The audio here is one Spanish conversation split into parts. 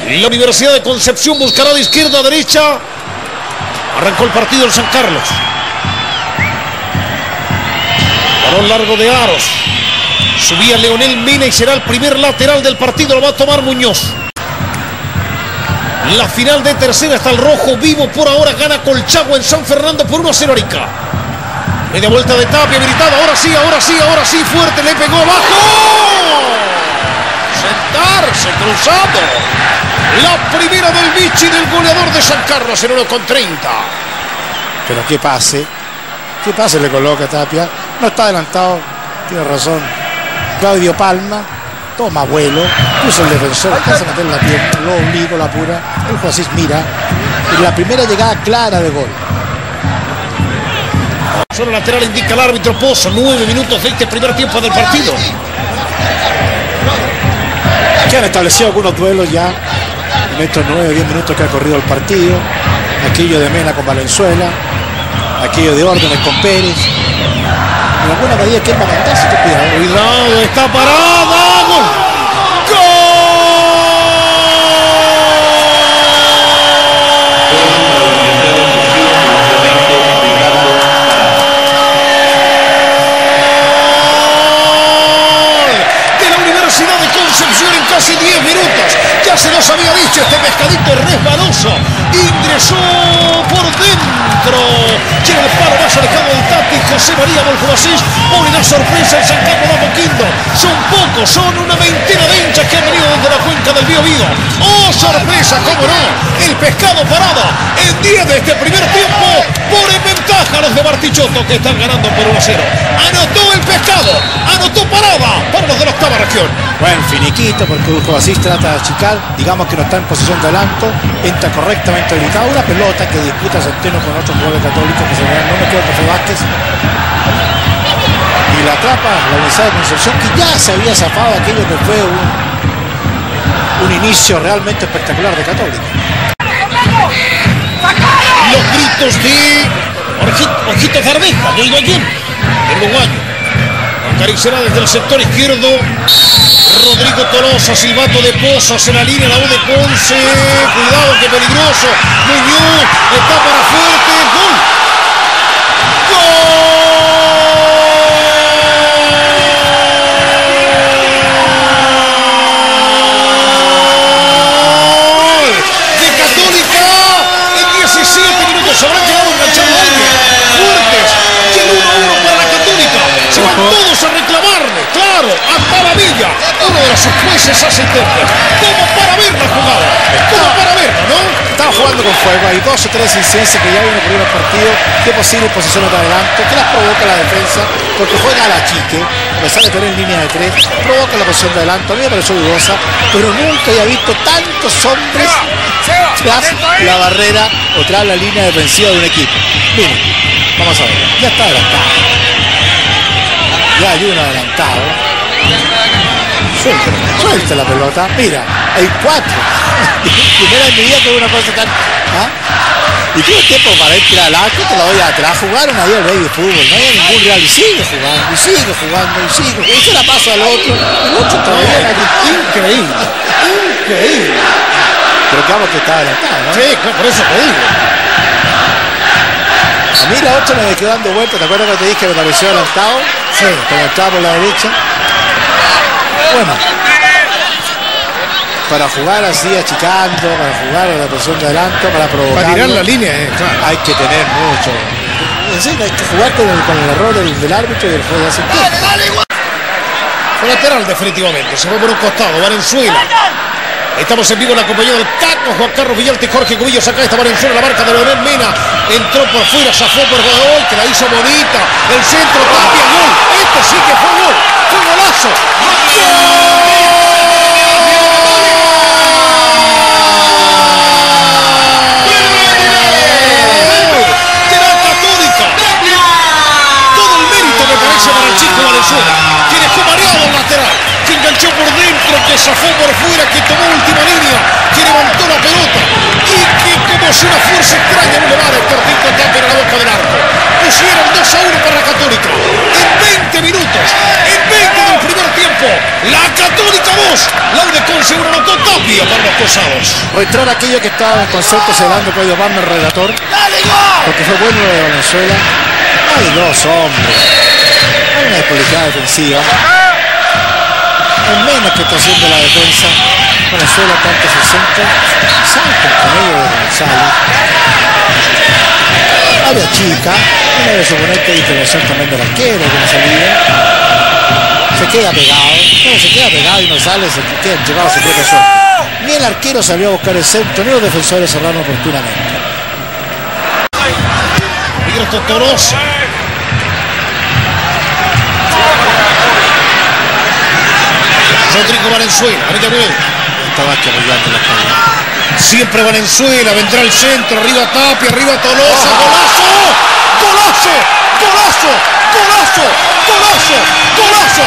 La Universidad de Concepción buscará de izquierda a derecha. Arrancó el partido en San Carlos. Balón largo de Aros. Subía Leonel Mena y será el primer lateral del partido. Lo va a tomar Muñoz. La final de tercera está el rojo vivo por ahora. Gana Colchagua en San Fernando por 1-0 Arica. Media vuelta de Tapia habilitada. Ahora sí, ahora sí, ahora sí. Fuerte, le pegó abajo. Sentarse, cruzado. La primera del Vichy, del goleador de San Carlos en 1:30. Pero qué pase le coloca Tapia. No está adelantado, tiene razón Claudio Palma. Toma vuelo, puso el defensor, alcanza a meter la pierna, lo obliga, la apura. El juez mira. Y la primera llegada clara de gol. Solo lateral indica el árbitro Pozo. 9 minutos de este primer tiempo del partido. Que han establecido algunos duelos ya en estos 9-10 minutos que ha corrido el partido. Aquello de Mena con Valenzuela, aquello de Órdenes con Pérez. En alguna medida, ¿quién va a mandarse? Cuidado, está parada. ¡Gol! Casi 10 minutos, ya se nos había dicho, este pescadito resbaloso ingresó por dentro, llega el palo más alejado del Tati. José María Bolfovasís pone la sorpresa en San Carlos de Apoquindo. Son pocos, son una veintena de hinchas que han venido desde la cuenca del Biobío. ¡Oh, sorpresa, cómo no! El pescado parado en 10 de este primer tiempo, pone en ventaja a los de Bartichotto, que están ganando por 1-0. Anotó el pescado, anotó parada para los de la octava región. Buen finiquito, porque Bolfovasís trata de achicar, digamos que no está en posición de adelanto, entra correctamente habilitado, una pelota que disputa Centeno con otros jugadores católicos, que se llaman, no me quedo con Vázquez, y la atrapa la Universidad de Concepción, que ya se había zafado aquello que fue un inicio realmente espectacular de Católica. Los gritos de Ojito Zardeja, de Higuayén, el uruguayo. Acariciará desde el sector izquierdo Rodrigo Tolosa, silbato de Pozas en la línea, la U de Ponce. Cuidado, que peligroso. Muñoz está para fuerte. ¡Gol! ¡Gol! De Católica en 17 minutos. Se habrán quedado enganchando a alguien. Fuertes. Y el 1-1 para la Católica. Se van todos a reclamarle. Claro, hasta la Villa. Uno de los jueces asistentes. Como para ver la jugada. Como para verla, ¿no? Estaba jugando con fuego. Hay 2 o 3 incidencias que ya vienen ocurriendo el partido. Qué posible posiciones de adelanto. Que las provoca la defensa. Porque juega a la chique. A pesar de tener en línea de 3. Provoca la posición de adelanto. A mí me pareció dudosa. Pero nunca había visto tantos hombres tras la barrera o tras la línea defensiva de un equipo. Miren, vamos a ver. Ya está adelantado. Ya hay uno adelantado. Suelta la pelota. Mira, hay 4. Primera en mi vida que una cosa tan. ¿Ah? Y tuve tiempo para ir tirar al arco, te lo doy atrás. Jugaron ahí el rey de fútbol. No había ningún real. Y sigue jugando, y sigue jugando, y sigue. Y se la pasa al otro. El otro todavía. Increíble. Increíble. Pero claro que está adelantado, ¿no? Sí, por eso te digo. A mí la 8 me quedó dando vuelta. ¿Te acuerdas que te dije que me pareció adelantado? Sí. Como estaba por la derecha. Bueno, para jugar así achicando, para jugar a la posición de adelanto, para provocar. Para tirar la línea, claro. Hay que tener mucho. Es decir, hay que jugar con el error del árbitro y el juego de hace tiempo. Fue lateral definitivamente. Se fue por un costado. Valenzuela. Estamos en vivo en la compañía del Caco, Juan Carlos Villalta y Jorge Cubillos. Acá está Valenzuela, la marca de Leonel Mena. Entró por fuera, zafó por gol, que la hizo bonita. El centro, Tapia, gol. Este sí que fue gol. Fue golazo. ¡Gol! De la Católica. Todo el mérito me parece para el chico Valenzuela, que dejó mareado el lateral, que enganchó por dentro, que zafó por fuera, que tomó última línea, que levantó la pelota y que como si una fuerza extraña no le va a Héctor Tinto Tapia en la boca del arco. Pusieron 2-1 para la Católica en 20 minutos, en 20 del primer tiempo. La Católica 2. La UDECON seguro anotó. Tapia para los cruzados. O entrar aquello que estaba en concepto celebrando Claudio Palma, el relator. Porque fue bueno lo de Valenzuela. Hay dos hombres. Hay una despolicada defensiva. En menos que está haciendo la defensa. Valenzuela tanto se centra. Salta el camello de González. Área chica. Uno debe suponer que hay intervención también del arquero que no salía. Se queda pegado. No, se queda pegado y no sale. Se queda llevado a su propia suerte. Ni el arquero salió a buscar el centro, ni los defensores cerraron oportunamente. Miguel Totorosa. Rodrigo Valenzuela. Está Vázquez apoyando la espalda. Siempre Valenzuela. Vendrá el centro. Arriba Tapia. Arriba Tolosa. ¡Golazo! ¡Golazo! ¡Golazo! ¡Golazo! ¡Golazo!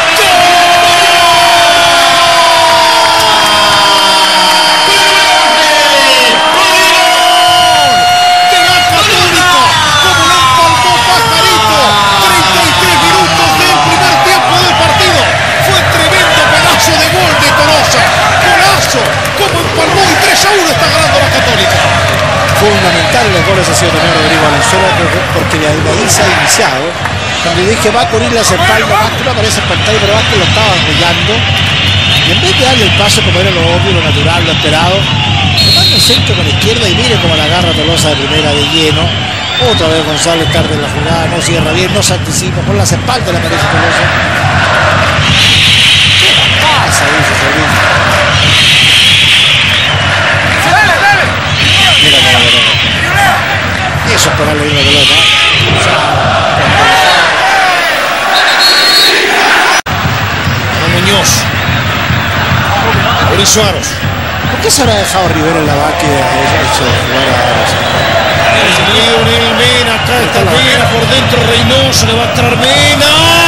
Fundamental los goles ha sido también Rodrigo Valenzuela, porque de ahí se ha iniciado. Cuando dije va a cubrir las espaldas, Vázquez no aparece en pantalla, pero Vázquez lo estaba apoyando. Y en vez de darle el paso como era lo obvio, lo natural, lo esperado, le manda el centro con la izquierda y mire cómo la agarra Tolosa de primera de lleno. Otra vez González tarde en la jugada, no cierra bien, no se anticipa, por las espaldas le aparece Tolosa. ¿Qué pasa? Dice Fermín. Mira cómo lo ve. Eso es pegarle bien la pelota. Muñoz. Mauricio Aros. ¿Por qué se habrá dejado Rivera en la vaca y hecho jugar a Lionel Mena, acá está Mena por dentro, Reynoso, le va a entrar Mena.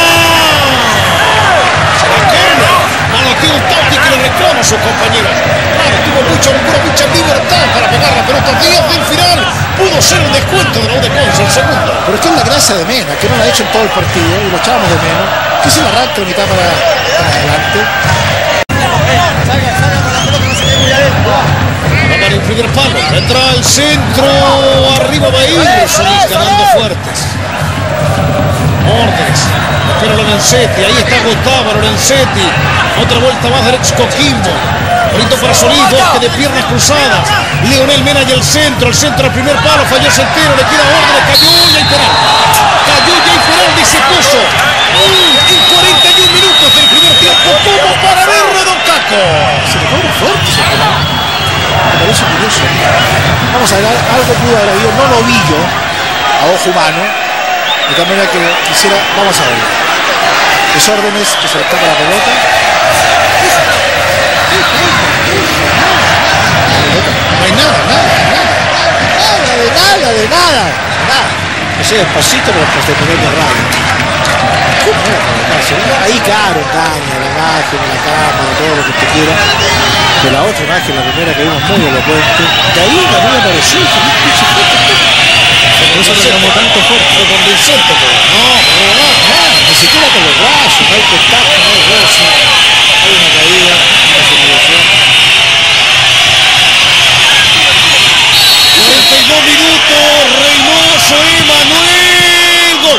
Se la corre. Manoteó un Tati que le reclama a sus compañeros. Tuvo mucha libertad para pegar la pelota. Díaz del final pudo ser el descuento de la UDECON, el segundo. Pero es que es la gracia de Mena, que no la ha hecho en todo el partido y lo echábamos de menos. Que se la arranca la mitad para adelante. Va para el primer palo, vendrá el centro, arriba va a ir, Solís ganando fuertes. Órdenes, espera Lorenzetti, ahí está Gustavo Lorenzetti, otra vuelta más derecho Coquimbo, bonito para Solís, Bosque de piernas cruzadas, Lionel Mena y el centro al primer palo, falló Centeno, le queda órdenes, cayó y hay penal, dice Pozo, en 41 minutos del primer tiempo, como para verlo, Don Caco. Se le cobra fuerte ese penal. Me parece curioso. Vamos a ver, algo pudo haber habido, no lo vi yo, a ojo humano, de tal manera que quisiera, vamos a ver. Desórdenes, que se le toca la pelota. No hay nada. No sé, despacito, pero hasta el primer radio. Ahí claro, engaña la imagen, la cámara, todo lo que usted quiera. De la otra imagen, la primera que vimos muy elocuente. De ahí también apareció. Por eso le damos tanto fuerte, fue convincente. No, ni siquiera con los brazos, no hay contacto, no hay roce. Hay una caída, una simulación. 42 minutos, Reynoso, Emanuel, gol.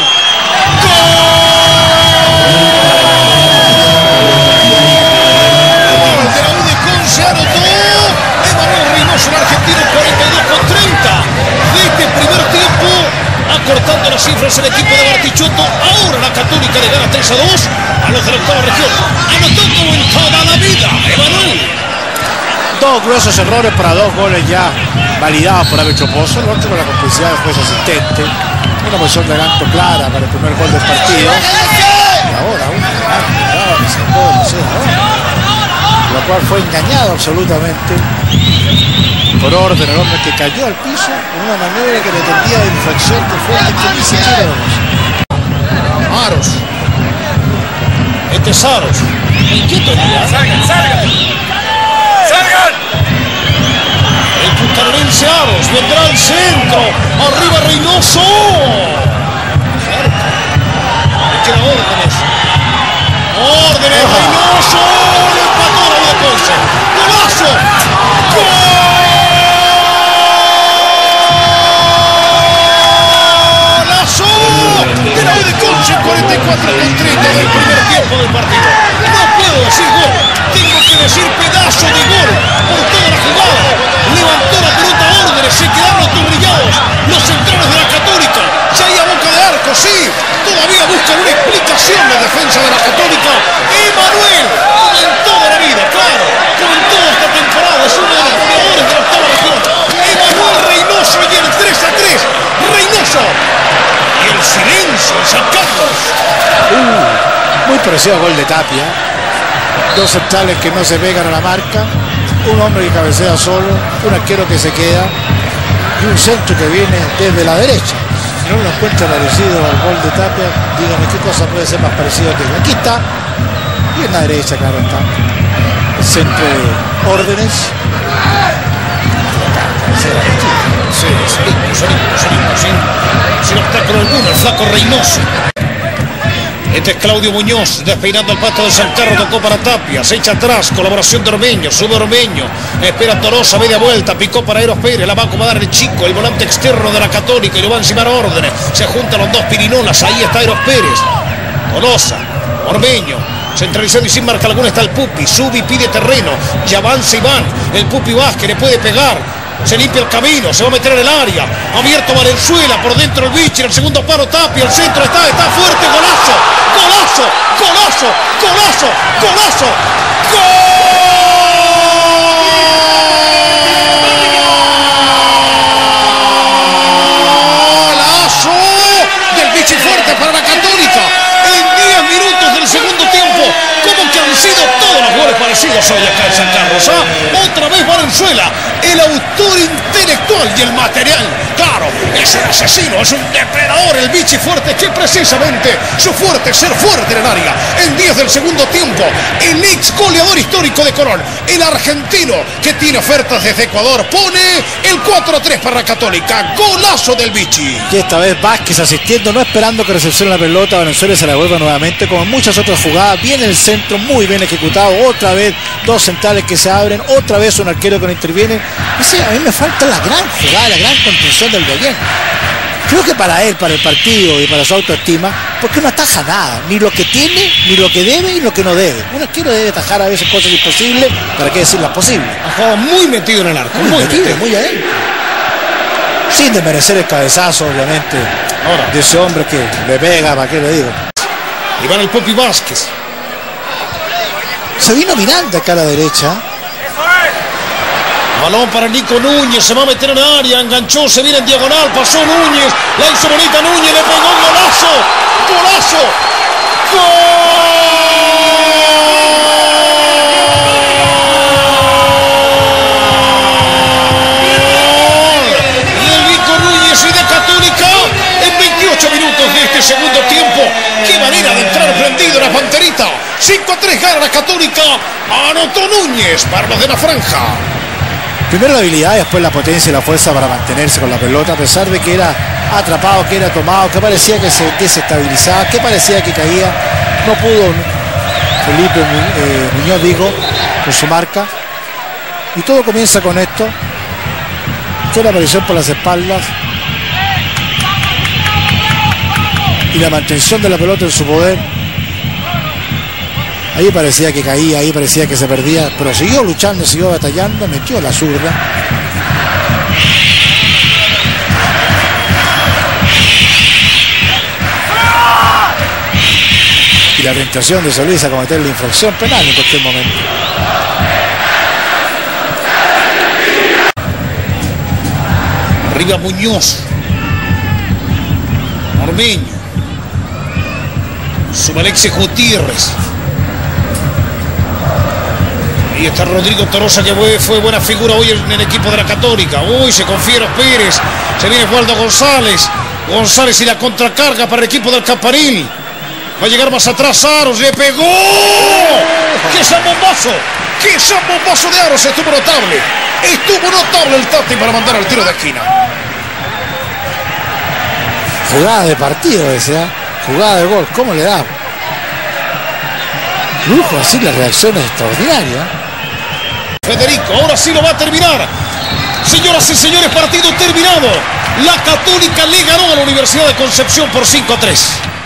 De la UDECON se anotó Emanuel Reynoso, el argentino, 42-30 de este primer tiempo, acortando las cifras el equipo de Bartichotto. Ahora la Católica le gana 3-2 a los de la octava región. Anotó como en toda la vida, Emanuel. Dos gruesos errores para dos goles ya validados por Abecho Pozo, el otro con la complicidad del juez asistente. Una posición de adelanto clara para el primer gol del partido. Y ahora un penal que sacó de lo cual fue engañado absolutamente por orden el hombre que cayó al piso en una maniobra que pretendía de infracción de fuerte que ni siquiera vemos. Aros. Este es Aros. Inquieto ya. ¡Salgan! El puntarense Aros vendrá al centro. Arriba Reynoso. Cerca. Le queda órdenes. Órdenes, Reynoso. defensa de la Católica. Emanuel, como en toda la vida, claro, como en toda esta temporada, es uno de los goleadores de la octava región. Emanuel Reynoso y el 3-3. Reynoso. Y el silencio en San Carlos. Muy parecido a gol de Tapia. Dos centrales que no se pegan a la marca. Un hombre que cabecea solo. Un arquero que se queda. Y un centro que viene desde la derecha. Si no lo encuentra parecido al gol de Tapia, dígame qué cosa puede ser más parecido que aquí está. Y en la derecha, claro está. El centro de órdenes. Sí, sin obstáculo alguno, el flaco Reynoso. Este es Claudio Muñoz, despeinando el pasto de San Carlos, tocó para Tapia, se echa atrás, colaboración de Ormeño, sube Ormeño, espera Tolosa, media vuelta, picó para Eros Pérez, la va a acomodar el chico, el volante externo de la Católica, y lo va a encimar a órdenes, se juntan los dos pirinolas, ahí está Eros Pérez, Tolosa, Ormeño, centralizado y sin marca alguna está el Pupi, sube y pide terreno, ya avanza Iván, el Pupi Vázquez le puede pegar. Se limpia el camino, se va a meter en el área. Abierto Valenzuela, por dentro el Vichy, en el segundo paro Tapia, el centro está fuerte, golazo, golazo, golazo, golazo, golazo, golazo del Vichy fuerte para la Católica. En 10 minutos del segundo tiempo, como que han sido todos los goles parecidos hoy acá en San Carlos. Otra vez Valenzuela, el autor intelectual y el material. Claro, es un asesino, es un depredador, el Vichy fuerte, que precisamente su fuerte es ser fuerte en el área. En 10 del segundo tiempo, el ex goleador histórico de Colón, el argentino que tiene ofertas desde Ecuador, pone el 4-3 para la Católica. Golazo del Vichy. Y esta vez Vázquez asistiendo, no esperando que recepcione la pelota. Valenzuela se la devuelva nuevamente, como en muchas otras jugadas. Viene el centro, muy bien ejecutado. Otra vez dos centrales que se abren, otra vez un arquero que no interviene. Y sí, a mí me falta la gran jugada, la gran contención del Goyen. Creo que para él, para el partido y para su autoestima, porque no ataja nada, ni lo que tiene, ni lo que debe y lo que no debe. Un arquero debe atajar a veces cosas imposibles, para qué decir las posibles. Ha jugado muy metido en el arco, muy metido, muy adentro. Sin desmerecer el cabezazo, obviamente, ahora, de ese hombre que le pega, ¿para qué le digo? Y van el Pupi Vázquez. Se vino Miranda acá a la derecha. Balón para Nico Núñez, se va a meter en el área, enganchó, se viene en diagonal, pasó Núñez, la hizo bonita Núñez, le pegó un golazo, golazo, gol del Nico Núñez y de Católica en 28 minutos de este segundo tiempo. Qué manera de entrar prendido la Panterita. 5-3 gana la Católica, anotó Núñez para los de la franja. Primero la habilidad y después la potencia y la fuerza para mantenerse con la pelota, a pesar de que era atrapado, que era tomado, que parecía que se desestabilizaba, que parecía que caía. No pudo Felipe Muñoz, digo, con su marca. Y todo comienza con esto, que la aparición por las espaldas y la mantención de la pelota en su poder. Ahí parecía que caía, ahí parecía que se perdía, pero siguió luchando, siguió batallando, metió la zurda. Y la tentación de Solís a cometer la infracción penal en cualquier momento. Arriba Muñoz. Ormeño. Sube Alexis Gutiérrez. Y está Rodrigo Tolosa, que fue buena figura hoy en el equipo de la Católica. Uy, se confía Eros Pérez. Se viene Waldo González. González y la contracarga para el equipo del Campanil. Va a llegar más atrás Aros. Le pegó. ¡Qué zambombazo! ¡Qué zambombazo de Aros! Estuvo notable. Estuvo notable el Tati para mandar al tiro de esquina. Jugada de partido ese, ¿eh? Jugada de gol. ¿Cómo le da? Lujo, así la reacción es extraordinaria. Federico, ahora sí lo va a terminar. Señoras y señores, partido terminado. La Católica le ganó a la Universidad de Concepción por 5-3.